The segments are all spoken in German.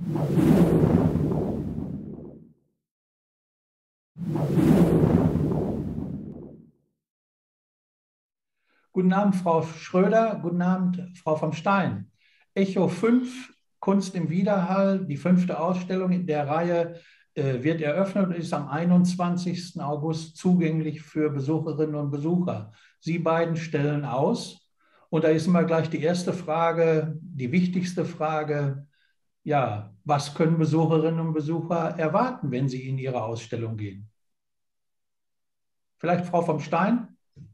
Guten Abend, Frau Schröder. Guten Abend, Frau vom Stein. Echo 5, Kunst im Widerhall, die 5. Ausstellung in der Reihe wird eröffnet und ist am 21. August zugänglich für Besucherinnen und Besucher. Sie beiden stellen aus. Und da ist immer gleich die erste Frage, die wichtigste Frage, ja, was können Besucherinnen und Besucher erwarten, wenn sie in ihre Ausstellung gehen? Vielleicht Frau vom Stein?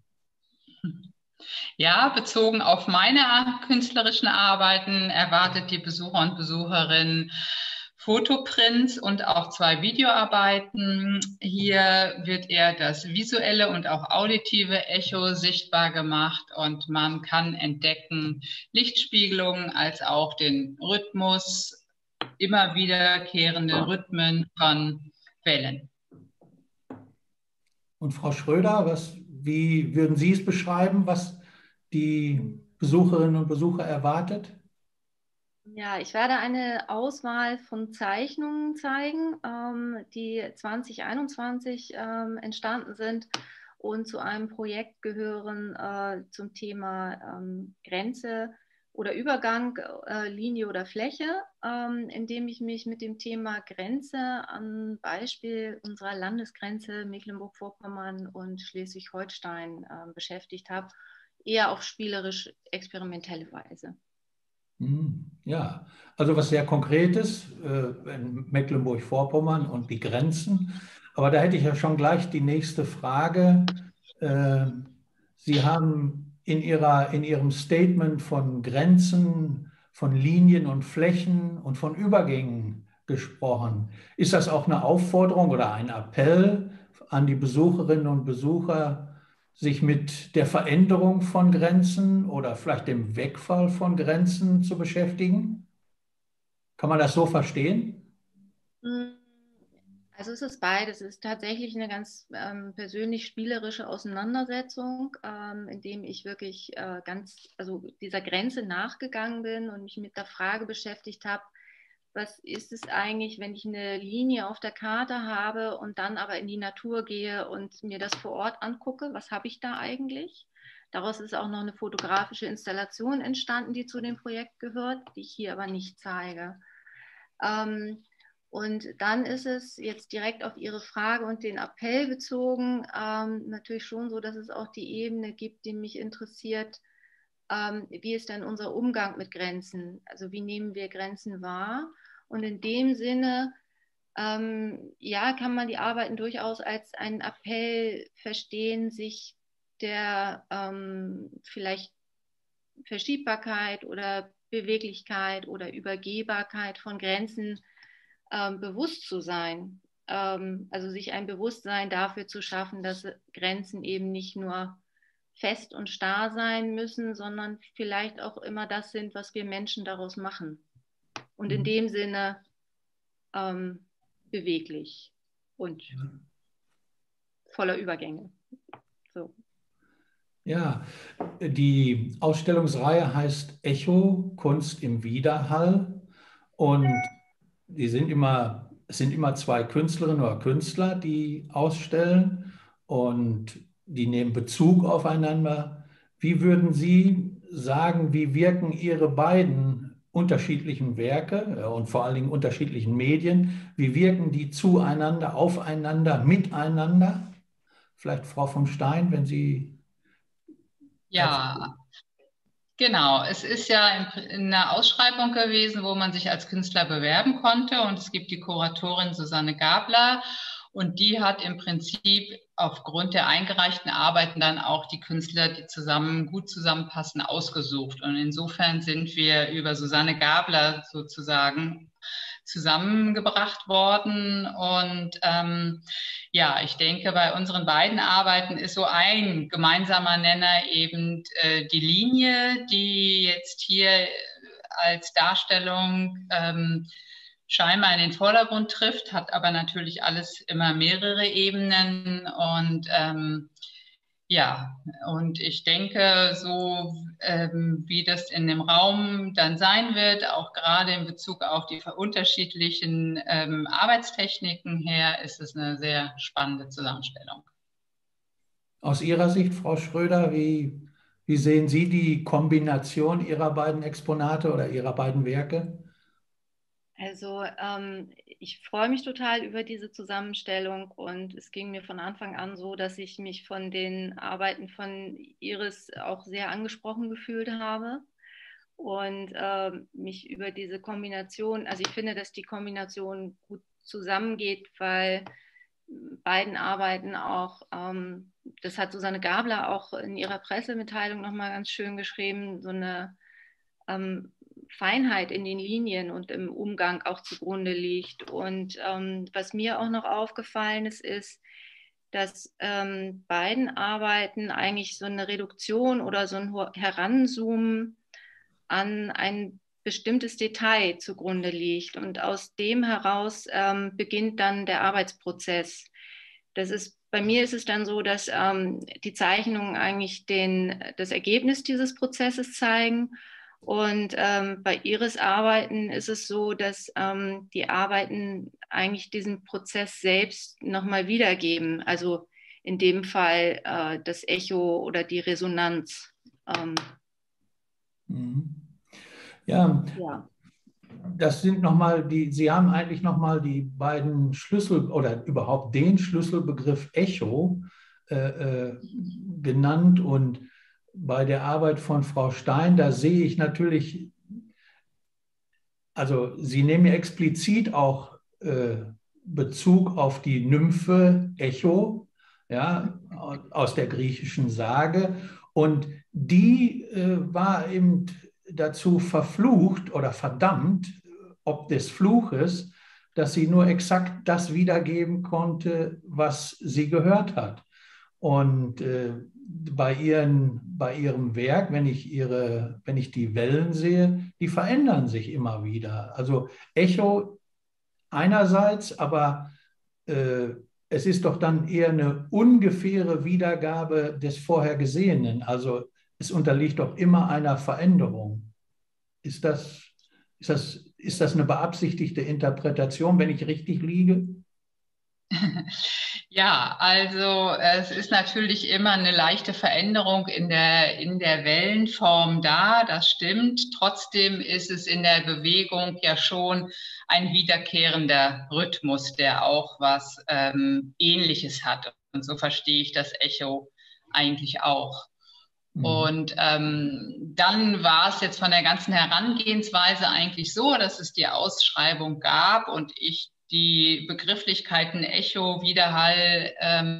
Ja, bezogen auf meine künstlerischen Arbeiten erwartet die Besucher und Besucherinnen Fotoprints und auch 2 Videoarbeiten. Hier wird eher das visuelle und auch auditive Echo sichtbar gemacht und man kann entdecken Lichtspiegelungen als auch den Rhythmus, immer wiederkehrende Rhythmen von Wellen. Und Frau Schröder, wie würden Sie es beschreiben, was die Besucherinnen und Besucher erwartet? Ja, ich werde eine Auswahl von Zeichnungen zeigen, die 2021 entstanden sind und zu einem Projekt gehören zum Thema Grenze oder Übergang, Linie oder Fläche, in dem ich mich mit dem Thema Grenze am Beispiel unserer Landesgrenze Mecklenburg-Vorpommern und Schleswig-Holstein beschäftigt habe, eher auf spielerisch-experimentelle Weise. Ja, also was sehr Konkretes in Mecklenburg-Vorpommern und die Grenzen. Aber da hätte ich ja schon gleich die nächste Frage. Äh, Sie haben in Ihrem Statement von Grenzen, von Linien und Flächen und von Übergängen gesprochen. Ist das auch eine Aufforderung oder ein Appell an die Besucherinnen und Besucher, sich mit der Veränderung von Grenzen oder vielleicht dem Wegfall von Grenzen zu beschäftigen? Kann man das so verstehen? Also es ist beides. Es ist tatsächlich eine ganz persönlich spielerische Auseinandersetzung, in dem ich wirklich also dieser Grenze nachgegangen bin und mich mit der Frage beschäftigt habe, was ist es eigentlich, wenn ich eine Linie auf der Karte habe und dann aber in die Natur gehe und mir das vor Ort angucke? Was habe ich da eigentlich? Daraus ist auch noch eine fotografische Installation entstanden, die zu dem Projekt gehört, die ich hier aber nicht zeige. Und dann ist es jetzt direkt auf Ihre Frage und den Appell bezogen, natürlich schon so, dass es auch die Ebene gibt, die mich interessiert. Wie ist denn unser Umgang mit Grenzen? Also wie nehmen wir Grenzen wahr? Und in dem Sinne, ja, kann man die Arbeiten durchaus als einen Appell verstehen, sich der vielleicht Verschiebbarkeit oder Beweglichkeit oder Übergehbarkeit von Grenzen bewusst zu sein. Also sich ein Bewusstsein dafür zu schaffen, dass Grenzen eben nicht nur fest und starr sein müssen, sondern vielleicht auch immer das sind, was wir Menschen daraus machen. Und in dem Sinne beweglich und voller Übergänge. So. Ja, die Ausstellungsreihe heißt Echo, Kunst im Widerhall. Und es sind immer 2 Künstlerinnen oder Künstler, die ausstellen und die nehmen Bezug aufeinander. Wie würden Sie sagen, wie wirken Ihre beiden unterschiedlichen Werke und vor allen Dingen unterschiedlichen Medien, wie wirken die zueinander, aufeinander, miteinander? Vielleicht Frau vom Stein, wenn Sie dazu. Ja, genau. Es ist ja eine Ausschreibung gewesen, wo man sich als Künstler bewerben konnte. Und es gibt die Kuratorin Susanne Gabler. Und die hat im Prinzip aufgrund der eingereichten Arbeiten dann auch die Künstler, die gut zusammenpassen, ausgesucht. Und insofern sind wir über Susanne Gabler sozusagen zusammengebracht worden. Und ja, ich denke, bei unseren beiden Arbeiten ist so ein gemeinsamer Nenner eben die Linie, die jetzt hier als Darstellung scheinbar in den Vordergrund trifft, hat aber natürlich alles immer mehrere Ebenen und Ja, und ich denke, so wie das in dem Raum dann sein wird, auch gerade in Bezug auf die unterschiedlichen Arbeitstechniken her, ist es eine sehr spannende Zusammenstellung. Aus Ihrer Sicht, Frau Schröder, wie sehen Sie die Kombination Ihrer beiden Exponate oder Ihrer beiden Werke? Also ich freue mich total über diese Zusammenstellung und es ging mir von Anfang an so, dass ich mich von den Arbeiten von Iris auch sehr angesprochen gefühlt habe und mich über diese Kombination, also ich finde, dass die Kombination gut zusammengeht, weil beiden Arbeiten auch, das hat Susanne Gabler auch in ihrer Pressemitteilung nochmal ganz schön geschrieben, so eine Feinheit in den Linien und im Umgang auch zugrunde liegt. Und was mir auch noch aufgefallen ist, dass beiden Arbeiten eigentlich so eine Reduktion oder so ein Heranzoomen an ein bestimmtes Detail zugrunde liegt. Und aus dem heraus beginnt dann der Arbeitsprozess. Bei mir ist es dann so, dass die Zeichnungen eigentlich das Ergebnis dieses Prozesses zeigen. Und bei Iris Arbeiten ist es so, dass die Arbeiten eigentlich diesen Prozess selbst nochmal wiedergeben. Also in dem Fall das Echo oder die Resonanz. Ja, Ja. das sind Sie haben eigentlich nochmal die beiden Schlüssel oder überhaupt den Schlüsselbegriff Echo genannt. Und bei der Arbeit von Frau Stein, da sehe ich natürlich, also Sie nehmen ja explizit auch Bezug auf die Nymphe Echo, ja, aus der griechischen Sage. Und die war eben dazu verflucht oder verdammt, ob des Fluches, dass sie nur exakt das wiedergeben konnte, was sie gehört hat. Und bei ihrem Werk, wenn ich die Wellen sehe, die verändern sich immer wieder. Also Echo einerseits, aber es ist doch dann eher eine ungefähre Wiedergabe des vorher Gesehenen. Also es unterliegt doch immer einer Veränderung. Ist das eine beabsichtigte Interpretation, wenn ich richtig liege? Ja, also es ist natürlich immer eine leichte Veränderung in der Wellenform da, das stimmt. Trotzdem ist es in der Bewegung ja schon ein wiederkehrender Rhythmus, der auch was Ähnliches hat. Und so verstehe ich das Echo eigentlich auch. Und dann war es jetzt von der ganzen Herangehensweise eigentlich so, dass es die Ausschreibung gab und ich die Begrifflichkeiten Echo, Widerhall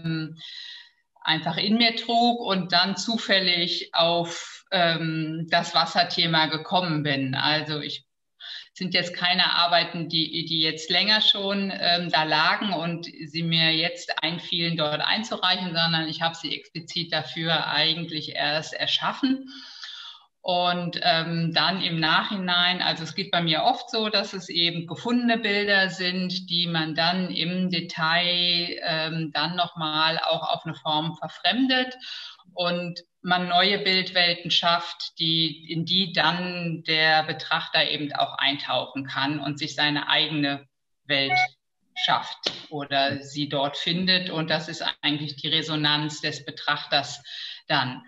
einfach in mir trug und dann zufällig auf das Wasserthema gekommen bin. Also sind jetzt keine Arbeiten, die jetzt länger schon da lagen und sie mir jetzt einfielen, dort einzureichen, sondern ich habe sie explizit dafür eigentlich erst erschaffen. Und dann im Nachhinein, also es geht bei mir oft so, dass es eben gefundene Bilder sind, die man dann im Detail dann nochmal auch auf eine Form verfremdet und man neue Bildwelten schafft, in die dann der Betrachter eben auch eintauchen kann und sich seine eigene Welt schafft oder sie dort findet. Und das ist eigentlich die Resonanz des Betrachters dann.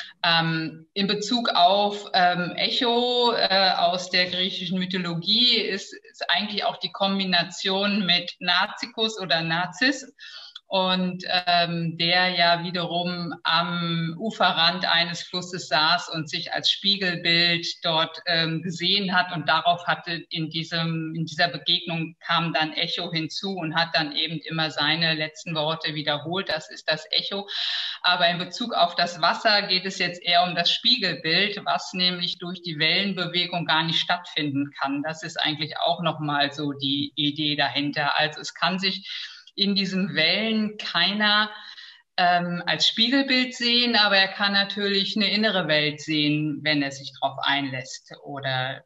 In Bezug auf Echo aus der griechischen Mythologie ist eigentlich auch die Kombination mit Narcissus oder Narziss und der ja wiederum am Uferrand eines Flusses saß und sich als Spiegelbild dort gesehen hat und darauf hatte in dieser Begegnung kam dann Echo hinzu und hat dann eben immer seine letzten Worte wiederholt. Das ist das Echo. Aber in Bezug auf das Wasser geht es jetzt eher um das Spiegelbild, was nämlich durch die Wellenbewegung gar nicht stattfinden kann. Das ist eigentlich auch nochmal so die Idee dahinter. Also es kann sich in diesen Wellen keiner als Spiegelbild sehen, aber er kann natürlich eine innere Welt sehen, wenn er sich darauf einlässt. Oder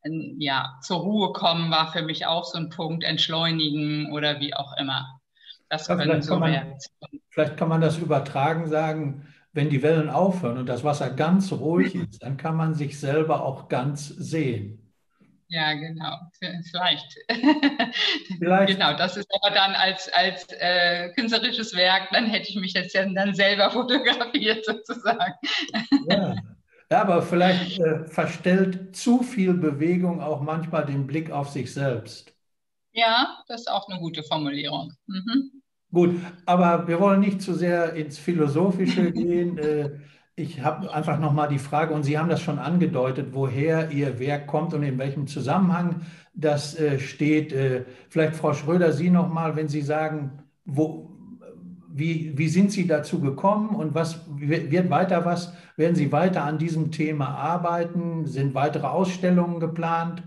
ja, zur Ruhe kommen war für mich auch so ein Punkt, entschleunigen oder wie auch immer. Das Ja, können so Reaktionen. vielleicht kann man das übertragen sagen, wenn die Wellen aufhören und das Wasser ganz ruhig ist, dann kann man sich selber auch ganz sehen. Ja, genau, vielleicht. Vielleicht, Genau, das ist aber dann als künstlerisches Werk, dann hätte ich mich jetzt ja dann selber fotografiert sozusagen. ja. Ja, aber vielleicht verstellt zu viel Bewegung auch manchmal den Blick auf sich selbst. Ja, das ist auch eine gute Formulierung. Mhm. Gut, aber wir wollen nicht zu sehr ins Philosophische gehen. Ich habe einfach nochmal die Frage, und Sie haben das schon angedeutet, woher Ihr Werk kommt und in welchem Zusammenhang das steht. Vielleicht, Frau Schröder, Sie nochmal, wenn Sie sagen, wie sind Sie dazu gekommen und was wird weiter was? Werden Sie weiter an diesem Thema arbeiten? Sind weitere Ausstellungen geplant?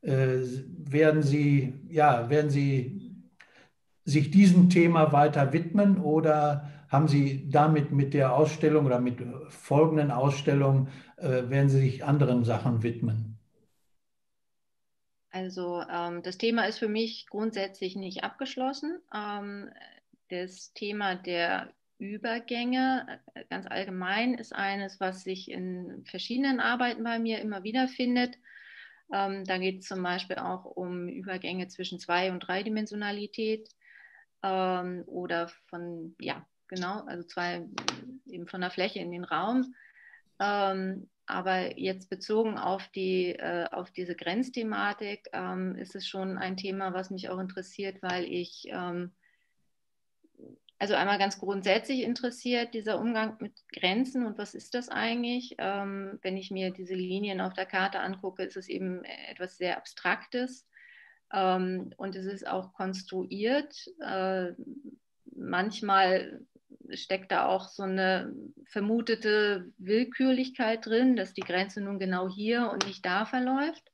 Werden Sie sich diesem Thema weiter widmen oder haben Sie damit mit der Ausstellung oder mit folgenden Ausstellungen, werden Sie sich anderen Sachen widmen? Also das Thema ist für mich grundsätzlich nicht abgeschlossen. Das Thema der Übergänge ganz allgemein ist eines, was sich in verschiedenen Arbeiten bei mir immer wieder findet. Da geht es zum Beispiel auch um Übergänge zwischen Zwei- und Dreidimensionalität oder von, ja, genau, also eben von der Fläche in den Raum. Aber jetzt bezogen auf diese Grenzthematik ist es schon ein Thema, was mich auch interessiert, weil ich, also einmal ganz grundsätzlich interessiert, dieser Umgang mit Grenzen und was ist das eigentlich? Wenn ich mir diese Linien auf der Karte angucke, ist es eben etwas sehr Abstraktes und es ist auch konstruiert. Manchmal steckt da auch so eine vermutete Willkürlichkeit drin, dass die Grenze nun genau hier und nicht da verläuft.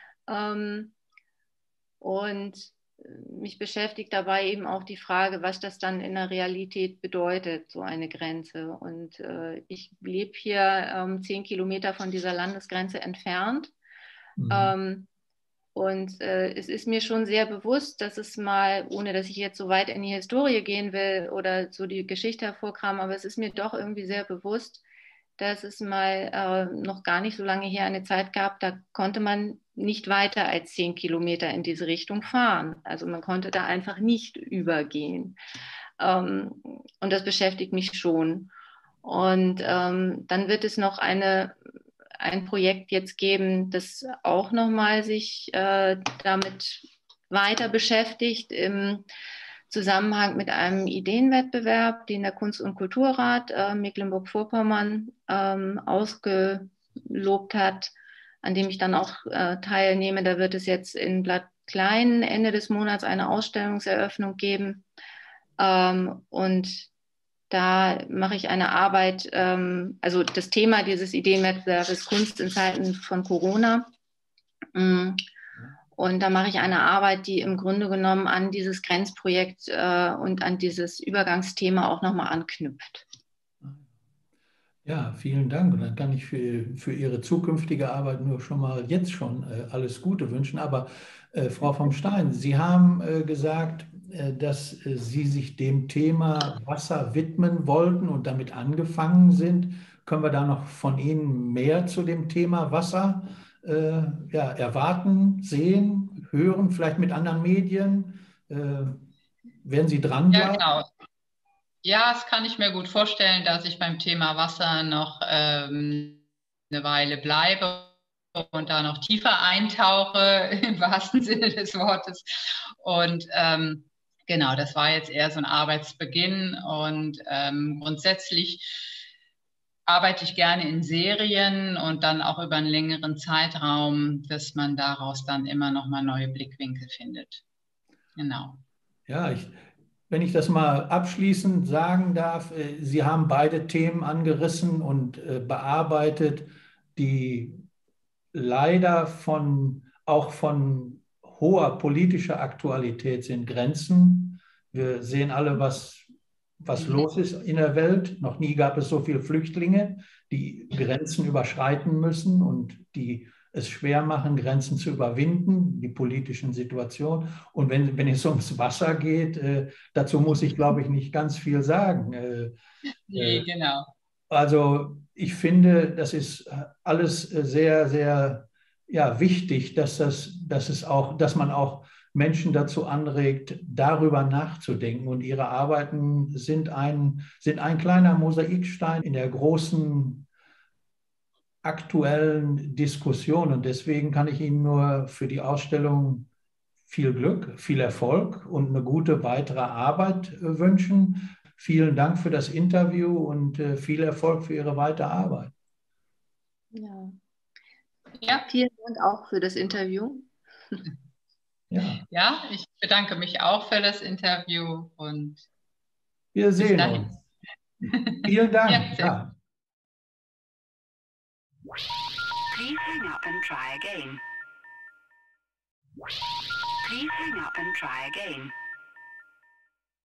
Und mich beschäftigt dabei eben auch die Frage, was das dann in der Realität bedeutet, so eine Grenze. Und ich lebe hier 10 Kilometer von dieser Landesgrenze entfernt. Mhm. Und es ist mir schon sehr bewusst, dass es mal, ohne dass ich jetzt so weit in die Historie gehen will oder so die Geschichte hervorkramen, aber es ist mir doch irgendwie sehr bewusst, dass es mal noch gar nicht so lange her eine Zeit gab, da konnte man nicht weiter als 10 Kilometer in diese Richtung fahren. Also man konnte da einfach nicht übergehen. Und das beschäftigt mich schon. Und dann wird es noch ein Projekt jetzt geben, das auch nochmal sich damit weiter beschäftigt im Zusammenhang mit einem Ideenwettbewerb, den der Kunst- und Kulturrat Mecklenburg-Vorpommern ausgelobt hat, an dem ich dann auch teilnehme. Da wird es jetzt in Blatt Klein Ende des Monats eine Ausstellungseröffnung geben. Und da mache ich eine Arbeit, also das Thema dieses Ideenwettbewerbs ist Kunst in Zeiten von Corona. Und da mache ich eine Arbeit, die im Grunde genommen an dieses Grenzprojekt und an dieses Übergangsthema auch nochmal anknüpft. Ja, vielen Dank. Und dann kann ich für Ihre zukünftige Arbeit nur schon mal jetzt schon alles Gute wünschen. Aber Frau vom Stein, Sie haben gesagt, dass Sie sich dem Thema Wasser widmen wollten und damit angefangen sind. Können wir da noch von Ihnen mehr zu dem Thema Wasser ja, erwarten, sehen, hören, vielleicht mit anderen Medien? Werden Sie Ja, dranbleiben? genau. Ja, das kann ich mir gut vorstellen, dass ich beim Thema Wasser noch eine Weile bleibe und da noch tiefer eintauche, im wahrsten Sinne des Wortes. Und genau, das war jetzt eher so ein Arbeitsbeginn. Und grundsätzlich arbeite ich gerne in Serien und dann auch über einen längeren Zeitraum, dass man daraus dann immer noch mal neue Blickwinkel findet. Genau. Ja, wenn ich das mal abschließend sagen darf, Sie haben beide Themen angerissen und bearbeitet, die leider auch von hoher politischer Aktualität sind. Grenzen. Wir sehen alle, was los ist in der Welt. Noch nie gab es so viele Flüchtlinge, die Grenzen überschreiten müssen und die es schwer machen, Grenzen zu überwinden, die politischen Situationen. Und wenn es ums Wasser geht, dazu muss ich, glaube ich, nicht ganz viel sagen. Nee, genau. Also ich finde, das ist alles sehr, sehr ja, wichtig, dass man auch Menschen dazu anregt, darüber nachzudenken. Und ihre Arbeiten sind ein kleiner Mosaikstein in der großen aktuellen Diskussion. Und deswegen kann ich Ihnen nur für die Ausstellung viel Glück, viel Erfolg und eine gute weitere Arbeit wünschen. Vielen Dank für das Interview und viel Erfolg für Ihre weitere Arbeit. Ja. Ja. Vielen Dank auch für das Interview. Ja, ich bedanke mich auch für das Interview und wir sehen uns. Vielen Dank. Ja. Please hang up and try again. Please hang up and try again.